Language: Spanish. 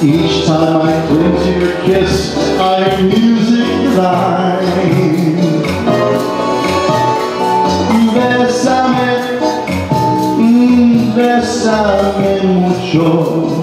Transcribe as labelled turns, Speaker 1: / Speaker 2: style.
Speaker 1: Each time I cling to your kiss, I hear music divine. Bésame, bésame mucho.